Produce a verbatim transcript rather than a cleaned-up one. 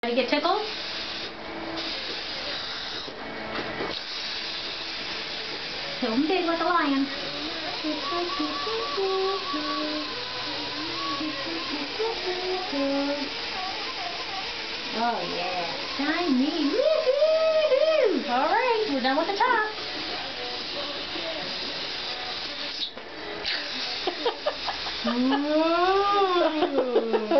You get tickled? Kill him big like a lion. Oh yeah, shiny. Woo-hoo-hoo. All right, we're done with the top. Ooh.